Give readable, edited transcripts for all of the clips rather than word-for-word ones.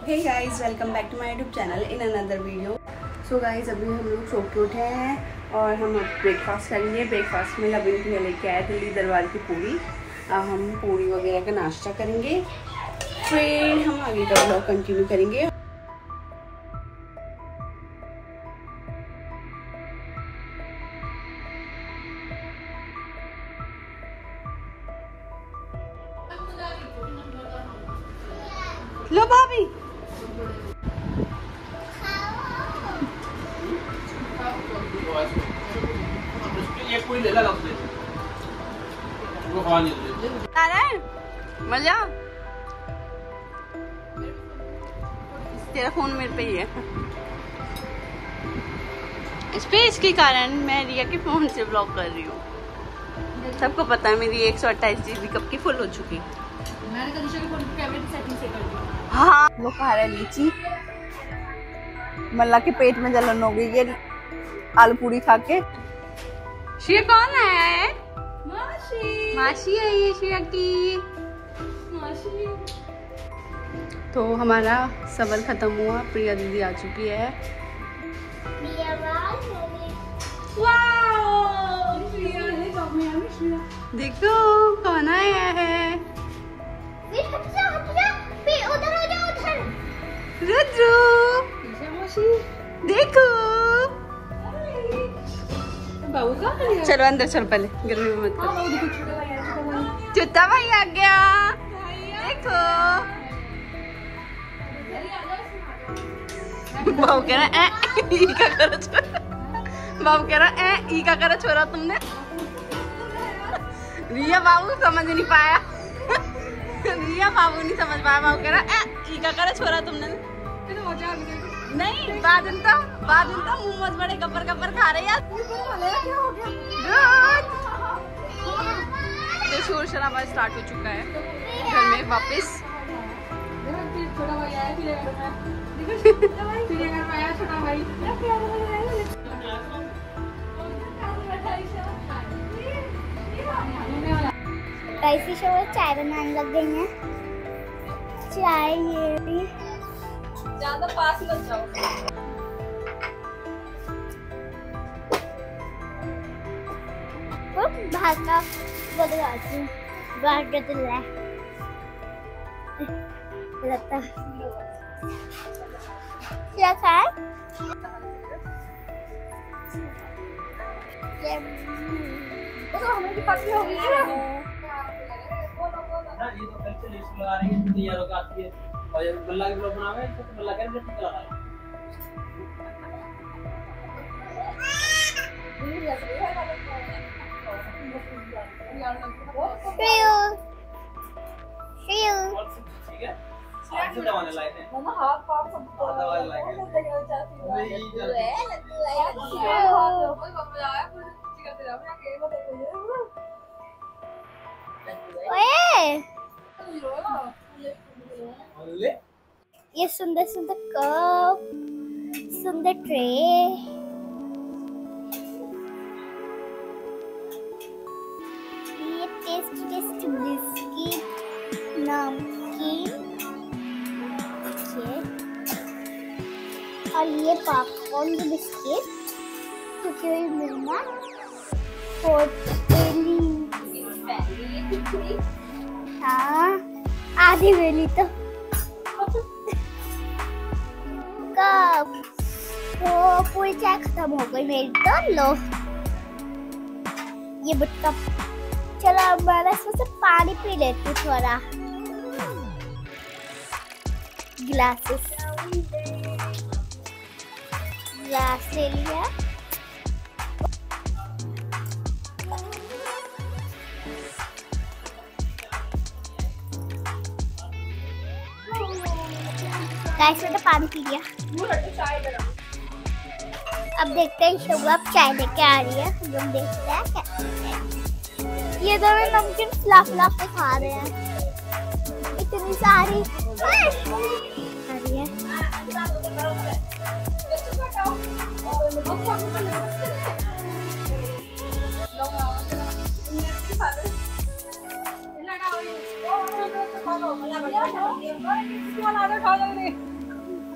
Hey guys, welcome back to my YouTube channel in another video. So guys, अभी हम लोग सो के उठे हैं और हम अब ब्रेकफास्ट करेंगे। ब्रेकफास्ट में लबिन के लिए लेके आए दिल्ली दरबार की पूरी। अब हम पूरी वगैरह का नाश्ता करेंगे, फिर हम आगे का व्लॉग कंटिन्यू करेंगे। लो भाभी, मजा तेरा फोन मेरे पे ही है। स्पेस के कारण मैं रिया के फोन से ब्लॉग कर रही हूँ। सबको पता है मेरी 128 GB कब की फुल हो चुकी। मैंने कनिष्का के फोन की कैमरे सेटिंग से कर दी। हाँ, वो खा रहा है लीची। मल्ला के पेट में जलन हो गई है आलू पूरी खा के। श्रिया कौन आया है? मासी। मासी आई है श्रिया की। मासी। तो हमारा सबर खत्म हुआ, प्रिया दीदी आ चुकी है। देखो कौन आया है। रुद्रू, देखो। चलो अंदर चलो, पहले गर्मी में मत करो। चुत्ता भाई आ गया, देखो। बाबू कह रहा ई का करो छोरा। बाबू कह रहा ई का करो छोरा तुमने। रिया बाबू समझ नहीं पाया। रिया बाबू नहीं समझ पाया। बाबू कह रहा ई का करो छोरा तुमने। नहीं, बाद मुंह मत बड़े गब्बर गब्बर खा रहे यार। तो शोर शराबा स्टार्ट हो चुका है घर में वापस। छोटा भाई आया, छोटा भाई। कैसी शोर चाय बनाने लग गई हैं। चाय ये भी ज्यादा पास मत जाओ। बाहर का बदलाती हूँ, बाहर बदला लगता क्या खाए। तो हमें भी पक्की हो गई है। ये तो कल से लिस्ट लगा रही है, दुनिया लोग आती है और ये बल्ला के ब्लॉग बनावे तो बल्ला के लिस्ट लगा रहा है। ठीक है, आज दवाने लाए थे। मम्मा हाथ पाँव सब दवाने लाए थे। ये सुंदर सुंदर कप, सुंदर ट्रे, ये टेस्टी टेस्टी बिस्किट, नमकीन, और ये पॉपकॉर्न के बिस्किट, कुरकुरे मिलना, हाँ आधी वेली तो कप। तो पूरी चाय खत्म हो गई मेरी, तो लो ये बुटका। चलो अब मैं इसमें से पानी पी लेती हूँ थोड़ा। ग्लास ले लिया। गाइस मैंने पानी पी लिया। अब देखते हैं शुभ अब चाय लेके आ रही है। हम लोग देखते हैं क्या। ये तो मैं नमकीन फ्लाफ पे खा रहे हैं, इतनी सारी आ रही है।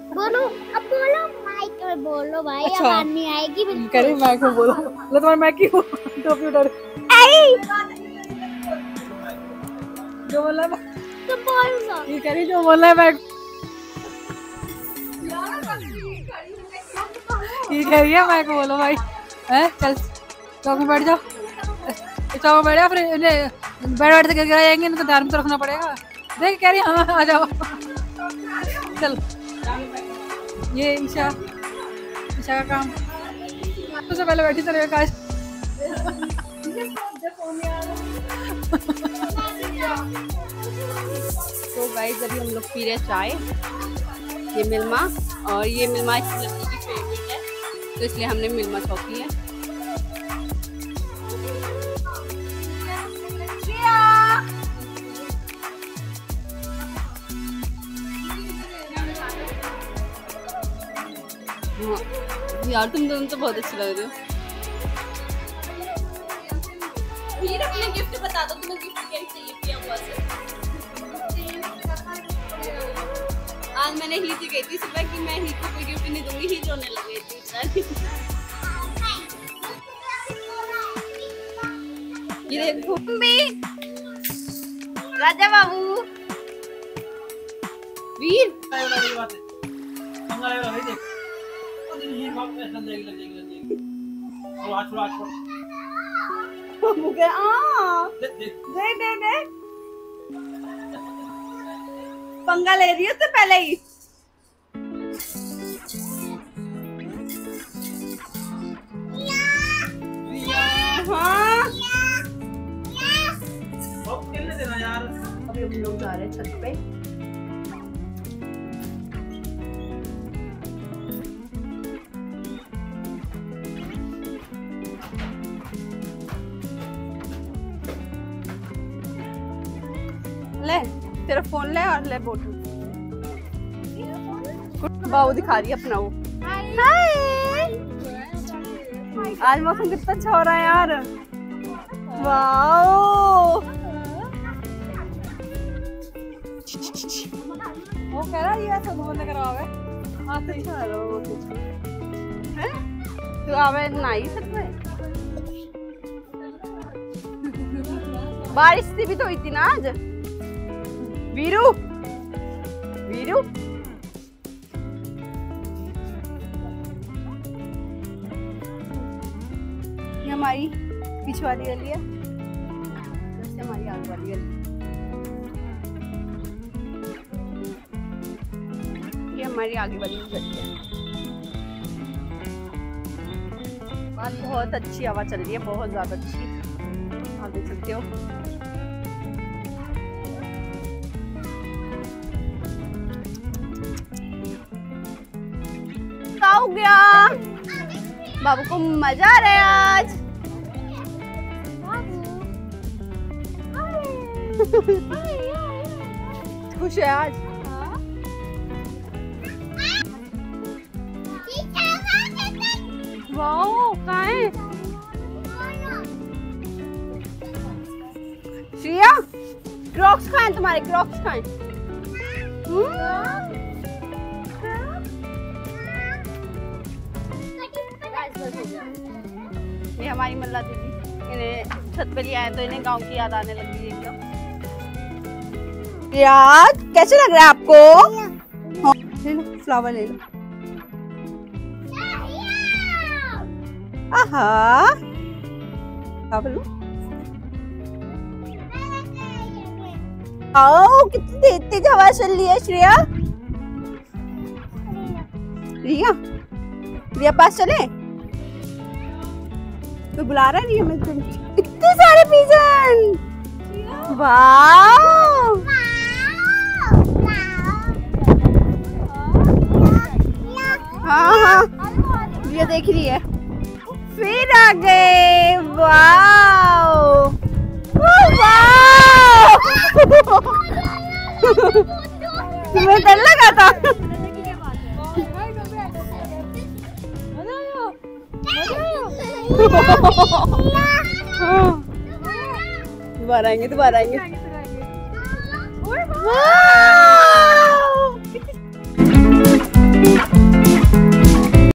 बोलो अब बोलो माइक में बोलो भाई। अच्छा। आवाज नहीं आएगी बिल्कुल। कह रही माइक में बोलो। लो तुम्हारा माइक क्यों टोपी उतार जो बोला है तो बोल दो। ये कह रही जो बोला है माइक ये कह रही है माइक बोलो भाई हैं। चल चौक में बैठ जाओ। चौक में बैठ जाओ फिर बैठ से गिर जाएंगे ना तो ध्यान में तो रखना पड़ेगा। देख कह रही हाँ आ जाओ। चल ये ईशा का काम उससे पहले बैठी चले काश। तो गाइस अभी हम लोग पी रहे चाय। ये मिल्मा और ये मिल्मा इसकी लड़की की फेवरेट है तो इसलिए हमने मिल्मा छौकी है। यार तुम दोनों तो बहुत अच्छी लग रहे हो। फिर अपने गिफ्ट बता दो, तुम्हें गिफ्ट क्या चाहिए किया हुआ से। आज मैंने ही से कही थी सुबह कि मैं ही को कोई गिफ्ट नहीं दूंगी, ही रोने लगे थी बेचारी। ये देखो राजा बाबू वीर पंगा ले रही हो तो पहले ही। हाँ अभी हम लोग जा रहे हैं छत पे। ले तेरा फोन ले और ले बोतल। बाबू दिखा रही है अपना वो। आज मौसम कितना अच्छा हो रहा है यार। वाओ वो कह रहा है ये सब बोलने करवावे। हाँ सही है तो आवे नहीं सकते। बारिश से भी तो हुई थी ना आज। वीरू वीरू ये हमारी पीछे वाली गली है, जैसे हमारी आगे वाली गली। ये हमारी आगे वाली गली है। आज बहुत अच्छी हवा चल रही है, बहुत ज्यादा अच्छी। आप देख सकते हो। क्या हो गया? बाबू को मजा आ रहा है आज। खुश है आज। वाओ कहाँ है श्रिया? क्रॉक्स कहाँ हैं तुम्हारे? क्रॉक्स कहाँ हैं? ये हमारी मल्ला दीदी, इन्हें छत पे लिया है तो इन्हें गांव की याद आने लगी है एकदम। यार कैसे लग रहा है आपको? ले लो फ्लावर ले लो। आहा फ्लावर लो। आओ कितनी तेज हवा चल रही है श्रेया। रिया रिया पास चले तो बुला रहा है रिया। मैं इतने सारे पिजन। वाओ हाँ हाँ रिया देख रही है। फिर आ गए। वाओ वाओ तुम्हें डर लगा था? दोबारा आएंगे दोबारा आएंगे।